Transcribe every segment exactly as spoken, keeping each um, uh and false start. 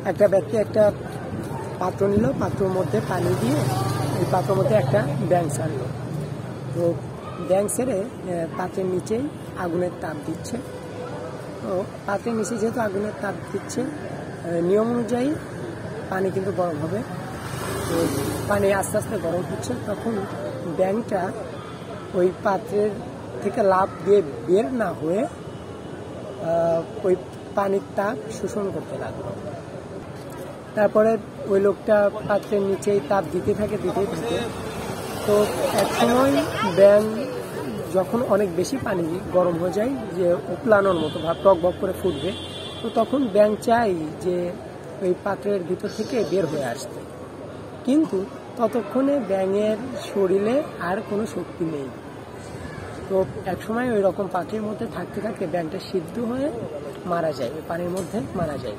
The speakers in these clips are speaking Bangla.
একটা ব্যক্তি একটা পাত্র নিল, পাত্রের মধ্যে পানি দিয়ে এই পাত্রের মধ্যে একটা ব্যাঙ ছাড়লো। তো ব্যাঙ ছেড়ে পাত্রের নিচেই আগুনের তাপ দিচ্ছে। তো পাত্রের নিচে যেহেতু আগুনের তাপ দিচ্ছে, নিয়ম অনুযায়ী পানি কিন্তু গরম হবে। তো পানি আস্তে আস্তে গরম হচ্ছে, তখন ব্যাঙটা ওই পাত্রের থেকে লাফ দিয়ে বের না হয়ে ওই পানির তাপ শোষণ করতে লাগলো। তারপরে ওই লোকটা পাত্রের নিচেই তাপ দিতে থাকে দিতে থাকে তো এক সময় ব্যাঙ যখন অনেক বেশি পানি গরম হয়ে যায়, যে উপলানোর মতো ভাব টক বক করে ফুটবে, তো তখন ব্যাঙ চাই যে ওই পাত্রের ভিতর থেকে বের হয়ে আসতে, কিন্তু ততক্ষণে ব্যাঙের শরীরে আর কোনো শক্তি নেই। তো একসময় ওই রকম পাত্রের মধ্যে থাকতে থাকতে ব্যাঙটা সিদ্ধ হয়ে মারা যায়, ওই পানির মধ্যে মারা যায়।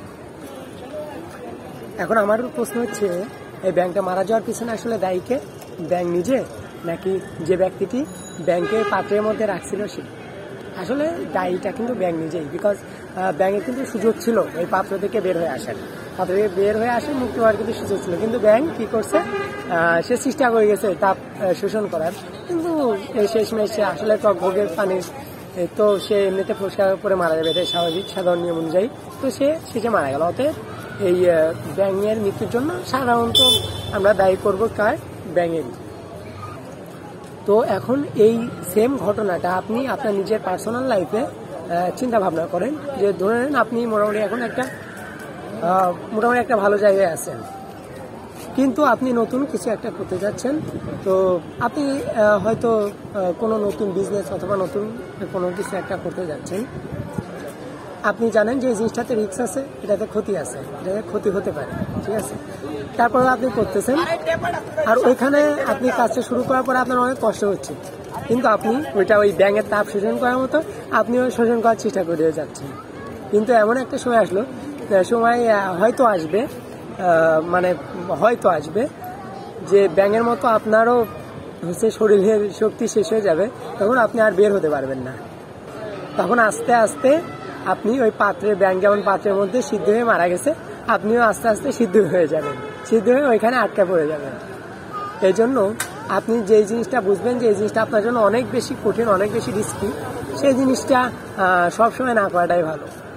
এখন আমার প্রশ্ন হচ্ছে, এই ব্যাঙটা মারা যাওয়ার পিছনে আসলে দায়ী কে? ব্যাঙ নিজে, নাকি যে ব্যক্তিটি ব্যাঙকে পাত্রের মধ্যে রাখছিল সে? আসলে দায়ীটা কিন্তু ব্যাঙ নিজেই, বিকজ ব্যাঙের কিন্তু সুযোগ ছিল এই পাত্র থেকে বের হয়ে আসার, পাত্র থেকে বের হয়ে আসে মুক্ত হওয়ার কিন্তু সুযোগ ছিল, কিন্তু ব্যাঙ কি করছে, সে চেষ্টা করে গেছে তাপ শোষণ করার, কিন্তু শেষমেশ সে আসলে টক ভোগের পানি তো সে এমনিতে পরিষ্কার করে মারা যাবে, এটাই স্বাভাবিক সাধারণ নিয়ম অনুযায়ী। তো সে শেষে মারা গেল। অতএব এই ব্যাঙের মৃত্যুর জন্য সাধারণত আমরা দায়ী করবো কার? ব্যাঙেরই। তো এখন এই সেম ঘটনাটা আপনি আপনার নিজের পার্সোনাল লাইফে চিন্তা ভাবনা করেন, যে ধরে নেন আপনি মোটামুটি এখন একটা মোটামুটি একটা ভালো জায়গায় আছেন, কিন্তু আপনি নতুন কিছু একটা করতে যাচ্ছেন। তো আপনি হয়তো কোনো নতুন বিজনেস অথবা নতুন কোনো কিছু একটা করতে যাচ্ছেন। আপনি জানেন যে এই জিনিসটাতে রিস্ক আছে, এটাতে ক্ষতি আছে, এটাতে ক্ষতি হতে পারে, ঠিক আছে। তারপরে আপনি করতেছেন, আর ওইখানে আপনি কাজটা শুরু করার পরে আপনার অনেক কষ্ট হচ্ছে, কিন্তু আপনি ওইটা ওই ব্যাঙের তাপ শোষণ করার মতো আপনিও শোষণ করার চেষ্টা করে যাচ্ছেন। কিন্তু এমন একটা সময় আসলো, সময় হয়তো আসবে, মানে হয়তো আসবে যে ব্যাঙের মতো আপনারও হচ্ছে শরীরের শক্তি শেষ হয়ে যাবে, তখন আপনি আর বের হতে পারবেন না। তখন আস্তে আস্তে আপনি ওই পাত্রের ব্যাঙ যেমন পাত্রের মধ্যে সিদ্ধ হয়ে মারা গেছে, আপনিও আস্তে আস্তে সিদ্ধ হয়ে যাবেন, সিদ্ধ হয়ে ওইখানে আটকা পড়ে যাবেন। এই জন্য আপনি যেই জিনিসটা বুঝবেন যে এই জিনিসটা আপনার জন্য অনেক বেশি কঠিন, অনেক বেশি রিস্কি, সেই জিনিসটা সবসময় না করাটাই ভালো।